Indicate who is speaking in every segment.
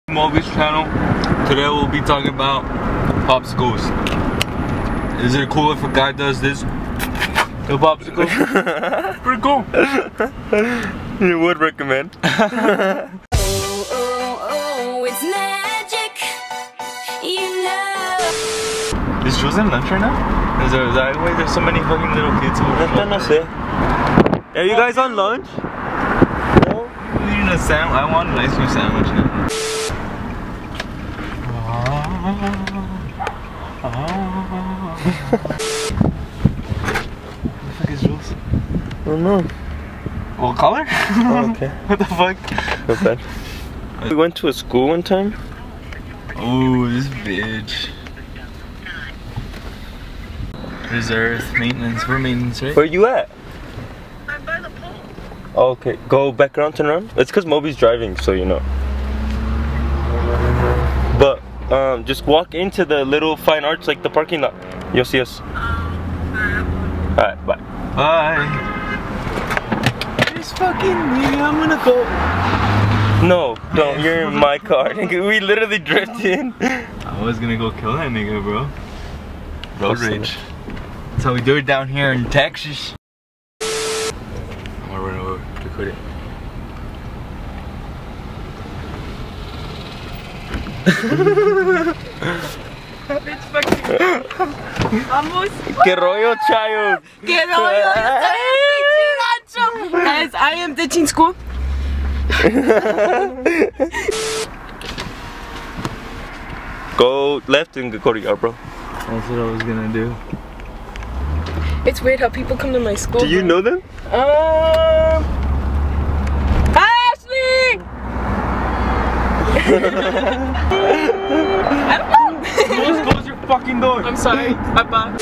Speaker 1: Moby's channel. Today we'll be talking about popsicles. Is it cool if a guy does this? The popsicle? Pretty cool.
Speaker 2: You would recommend.
Speaker 3: Oh, it's magic, you know.
Speaker 1: Is Jules in lunch right now? Is that why there's so many fucking little kids over
Speaker 2: there? Are you guys on lunch?
Speaker 1: No. We need a sandwich. I want an ice cream sandwich now. What the fuck is Jules?
Speaker 2: I don't know.
Speaker 1: What color?
Speaker 2: Oh, okay.
Speaker 1: What the fuck?
Speaker 2: Not bad. We went to a school one time.
Speaker 1: Oh, this bitch. Reserve maintenance. We're maintenance, right?
Speaker 2: Where you at?
Speaker 3: I'm by the pole.
Speaker 2: Oh, okay. Go back around, turn around. It's because Moby's driving, so you know. But just walk into the little fine arts, like the parking lot. You'll see us. Alright, bye.
Speaker 1: Bye. Just fucking me. I'm gonna go.
Speaker 2: No, don't. You're in my car. We literally drifted.
Speaker 1: I was gonna go kill that nigga, bro. Road rage. That's how we do it down here in Texas. I'm gonna run over to quit it.
Speaker 3: It's fucking. Vamos.
Speaker 2: Que rollo, child?
Speaker 3: Que rollo. Guys, I am ditching school.
Speaker 2: Go left and go to yard, bro.
Speaker 1: That's what I was gonna do.
Speaker 3: It's weird how people come to my school.
Speaker 2: Do you know them?
Speaker 3: Ashley! I don't know.
Speaker 1: Just close your fucking door.
Speaker 3: I'm sorry. Bye-bye.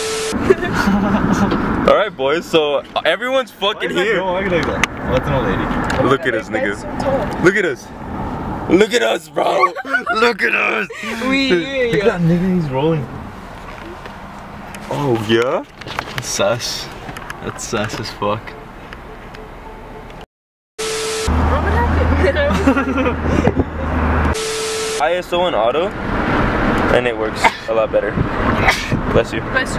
Speaker 2: Alright, boys, so everyone's fucking here.
Speaker 1: Why you like that? What's an old lady?
Speaker 2: Look at us, nigga. Look at us. Look at us, bro. Look at us.
Speaker 1: Look at that nigga, he's rolling.
Speaker 2: Oh, yeah?
Speaker 1: That's sus. That's sus as fuck.
Speaker 3: What happened?
Speaker 2: ISO and auto, and it works a lot better. Bless you.
Speaker 3: Bless you.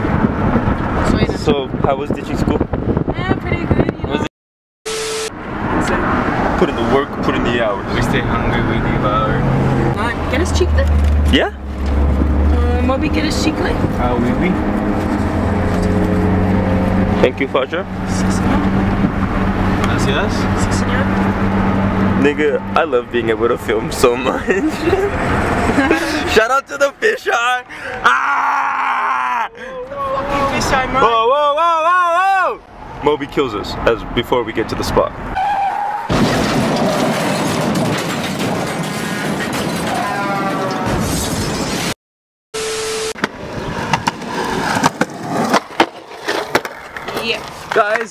Speaker 2: So, how was ditching school?
Speaker 3: Yeah, pretty good, you know.
Speaker 2: Put in the work, put in the hours.
Speaker 1: We stay hungry, we devour.
Speaker 3: Get us chicle.
Speaker 2: Yeah?
Speaker 3: Moby, get us chicle.
Speaker 1: Oui.
Speaker 2: Thank you, Faja.
Speaker 1: Gracias.
Speaker 3: Sí, señor.
Speaker 2: Nigga, I love being able to film so much. Shout out to the fisheye. Ah!
Speaker 3: Fish eye, man.
Speaker 2: Whoa, whoa, whoa, whoa, whoa! Moby kills us before we get to the spot.
Speaker 3: Yeah.
Speaker 1: Guys.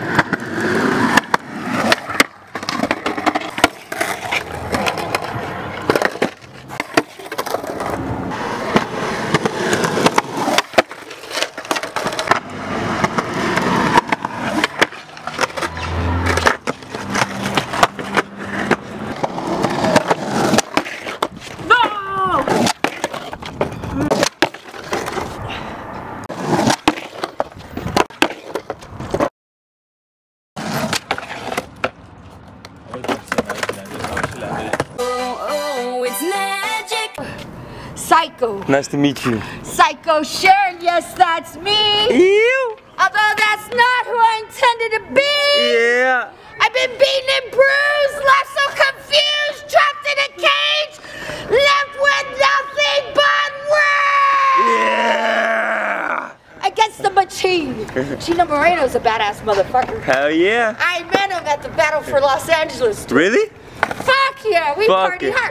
Speaker 3: Oh, it's magic. Psycho.
Speaker 2: Nice to meet you.
Speaker 3: Psycho Sharon, yes, that's me.
Speaker 2: Ew!
Speaker 3: Although that's not who I intended to be.
Speaker 2: Yeah!
Speaker 3: I've been beaten and bruised, left so confused, trapped in a cage, left with nothing but words.
Speaker 2: Yeah!
Speaker 3: Against the machine. Gina Moreno's a badass motherfucker.
Speaker 2: Hell yeah!
Speaker 3: I met him at the Battle for Los Angeles.
Speaker 2: Really?
Speaker 3: Fuck yeah, we
Speaker 2: Fuck
Speaker 3: party
Speaker 2: it.
Speaker 3: hard.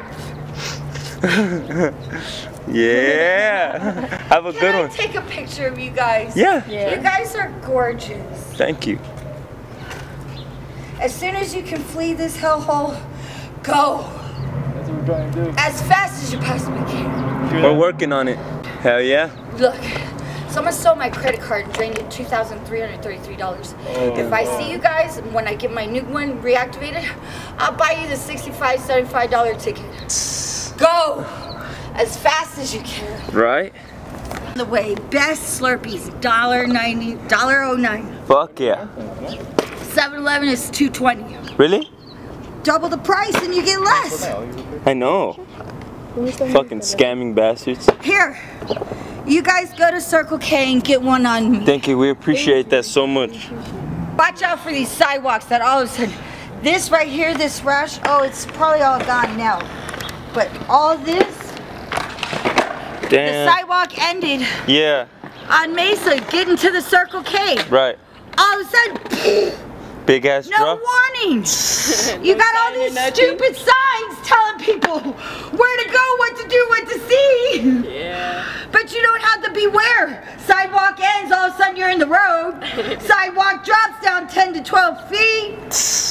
Speaker 2: Yeah! Have a good
Speaker 3: Can I
Speaker 2: one.
Speaker 3: take a picture of you guys?
Speaker 2: Yeah.
Speaker 3: You guys are gorgeous.
Speaker 2: Thank you.
Speaker 3: As soon as you can flee this hellhole, go.
Speaker 1: That's what we're trying to do.
Speaker 3: As fast as you possibly can.
Speaker 2: We're working on it. Hell yeah.
Speaker 3: Look, Someone stole my credit card and drained it $2,333. If I see you guys when I get my new one reactivated, I'll buy you the $65, $75 ticket. Go as fast as you can.
Speaker 2: Right?
Speaker 3: The way, best Slurpees, $1.90, $1.09.
Speaker 2: Fuck yeah.
Speaker 3: 7-Eleven is $2.20.
Speaker 2: Really?
Speaker 3: Double the price and you get less.
Speaker 2: I know. Fucking scamming bastards.
Speaker 3: Here, you guys go to Circle K and get one on me.
Speaker 2: Thank you, we appreciate that so much.
Speaker 3: Watch out for these sidewalks that all of a sudden, this right here, this rush, oh, it's probably all gone now. But all this,
Speaker 2: damn.
Speaker 3: the sidewalk ended on Mesa, getting to the Circle K.
Speaker 2: Right.
Speaker 3: All of a sudden,
Speaker 2: big ass
Speaker 3: no
Speaker 2: drop.
Speaker 3: warning. You got all these stupid signs telling people where to go, what to do, what to see.
Speaker 4: Yeah.
Speaker 3: But you don't have to beware. Sidewalk ends, all of a sudden you're in the road. Sidewalk drops down 10 to 12 feet.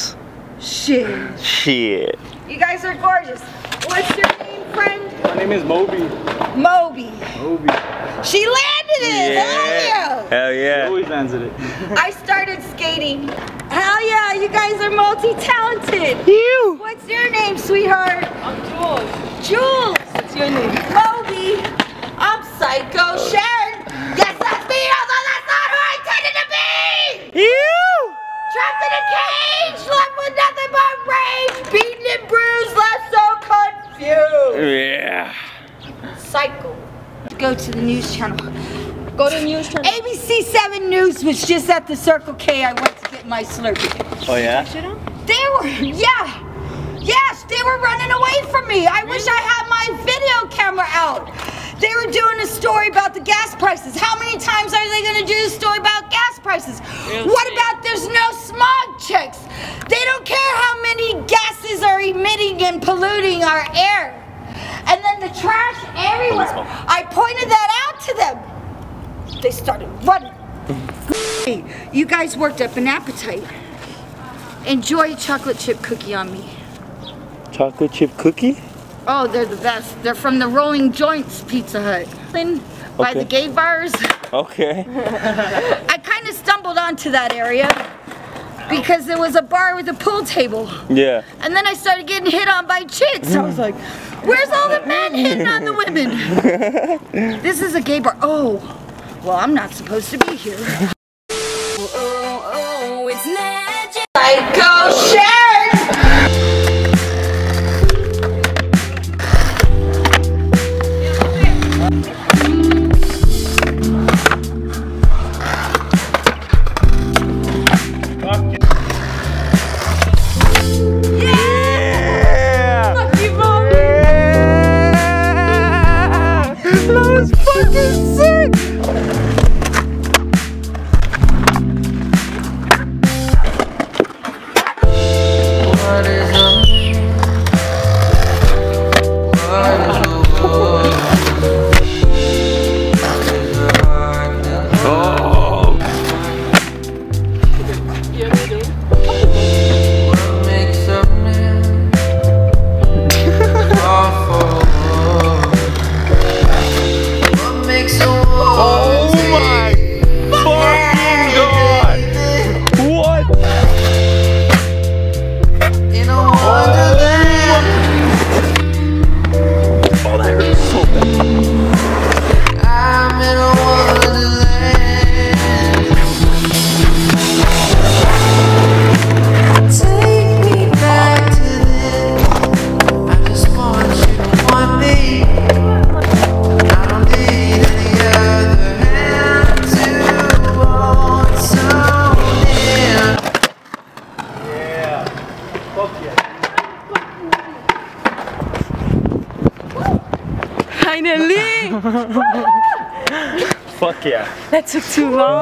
Speaker 3: Shit.
Speaker 2: Shit.
Speaker 3: You guys are gorgeous. What's your name, friend?
Speaker 5: My name is Moby.
Speaker 3: Moby.
Speaker 5: Moby.
Speaker 3: She landed it. Hell yeah.
Speaker 2: Hell yeah.
Speaker 5: Always answered it.
Speaker 3: I started skating. Hell yeah, you guys are multi-talented.
Speaker 2: You.
Speaker 3: What's your name, sweetheart?
Speaker 4: I'm Jules.
Speaker 3: Jules.
Speaker 4: What's your name?
Speaker 3: Moby. I'm Psycho Sharon. Yes, that's me, although that's not who I intended to be.
Speaker 2: You.
Speaker 3: Trapped in a cage, left with nothing but rage, beaten and bruised, left so confused.
Speaker 2: Yeah.
Speaker 3: Psycho. Go to the news channel.
Speaker 4: Go to news channel.
Speaker 3: ABC 7 News was just at the Circle K. I went to get my Slurpee.
Speaker 2: Oh yeah?
Speaker 3: They were, yeah. Yes, they were running away from me. I wish I had my video camera out. They were doing a story about the gas prices. How many times are they going to do a story about gas prices? What about there's no smog checks? They don't care how many gases are emitting and polluting our air. And then the trash everywhere. I pointed that out to them. They started running. Hey, you guys worked up an appetite. Enjoy a chocolate chip cookie on me.
Speaker 2: Chocolate chip cookie?
Speaker 3: Oh, they're the best. They're from the Rolling Joints Pizza Hut. By the gay bars.
Speaker 2: Okay.
Speaker 3: I kind of stumbled onto that area because there was a bar with a pool table.
Speaker 2: Yeah.
Speaker 3: And then I started getting hit on by chicks. I was like, where's all the men hitting on the women? This is a gay bar. Oh, well, I'm not supposed to be here.
Speaker 4: Oh, it's magic.
Speaker 3: Psycho Sharon!
Speaker 4: Finally!
Speaker 2: Fuck yeah.
Speaker 4: That took too long.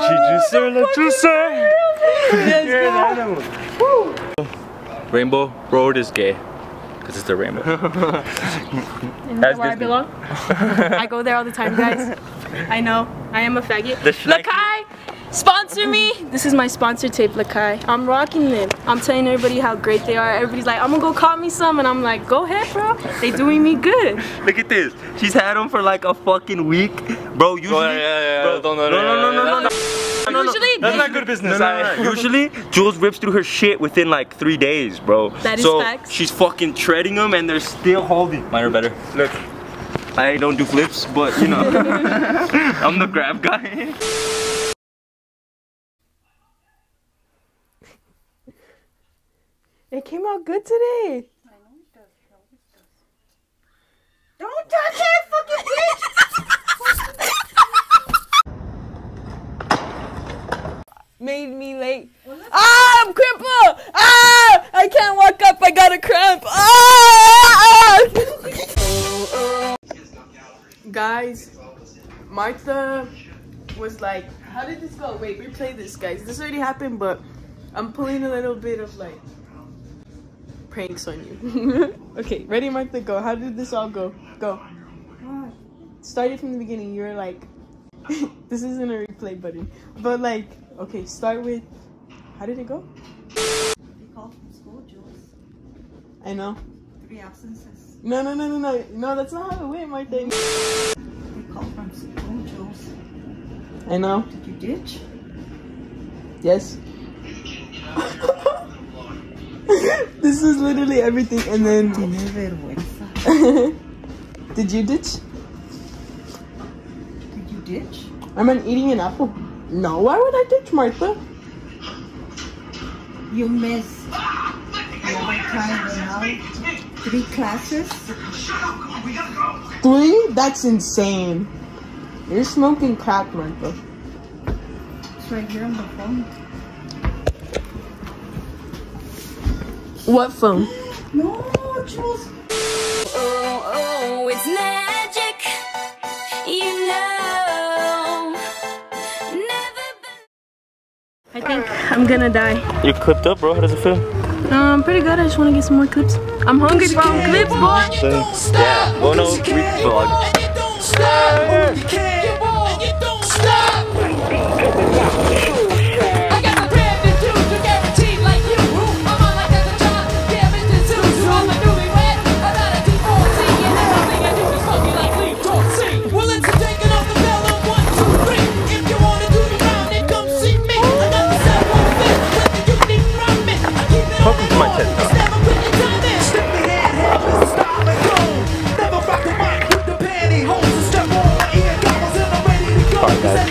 Speaker 1: Rainbow Road is gay. Because it's a rainbow.
Speaker 4: That's where I belong. I go there all the time, guys. I know. I am a faggot. Lakai! Sponsor me! This is my sponsor tape, Lakai. I'm rocking them. I'm telling everybody how great they are. Everybody's like, I'm gonna go call me some, and I'm like, go ahead, bro. They doing me good.
Speaker 2: Look at this. She's had them for like a fucking week. Bro, usually...
Speaker 1: No.
Speaker 4: Usually,
Speaker 1: That's not good business.
Speaker 2: Usually, Jules rips through her shit within like 3 days, bro.
Speaker 4: That is
Speaker 2: so
Speaker 4: facts.
Speaker 2: she's fucking treading them and they're still holding.
Speaker 1: Mine are better.
Speaker 2: Look, I don't do flips, but you know, I'm the grab guy.
Speaker 4: it came out good today.
Speaker 3: Don't touch it, fucking bitch!
Speaker 4: Made me late. Ah, I'm crippled! Ah! I can't walk up, I got a cramp. Ah! Guys, Martha was like, how did this go? Wait, replay this, guys. This already happened, but I'm pulling a little bit of like pranks on you. Okay, ready, Martha? Go. How did this all go? Go. Started from the beginning. You were like, this isn't a replay button, but like, okay, start with, how did it go?
Speaker 3: You called from school, Jules.
Speaker 4: I know.
Speaker 3: 3 absences.
Speaker 4: No, that's not how it went, Martha.
Speaker 3: You called from school, Jules.
Speaker 4: I know.
Speaker 3: Did you ditch?
Speaker 4: Yes. This is literally everything, and then.
Speaker 3: Tiene vergüenza.
Speaker 4: Did you ditch?
Speaker 3: Did you ditch?
Speaker 4: I'm eating an apple. No, why would I ditch, Martha?
Speaker 3: You missed another time now. 3 classes.
Speaker 4: 3? That's insane. You're smoking crack, Martha.
Speaker 3: It's right here on the phone.
Speaker 4: What phone?
Speaker 3: No, Jules.
Speaker 5: Oh, it's magic, you know. Never been.
Speaker 4: I think I'm gonna die.
Speaker 2: You're clipped up, bro. How does it feel?
Speaker 4: Pretty good. I just want to get some more clips. I'm hungry for clips, boy.
Speaker 2: Yeah. Well, no, we vlog. Welcome to my TED Talk. Alright, guys.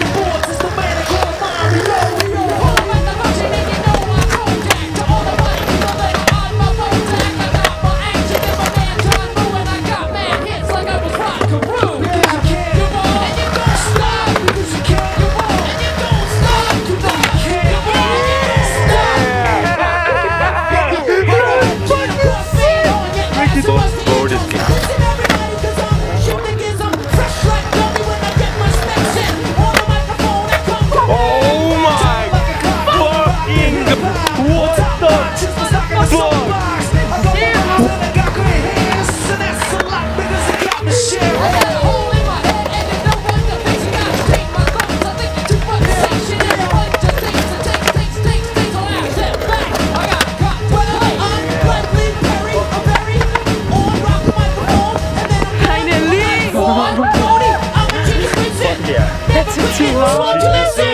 Speaker 4: That took too long.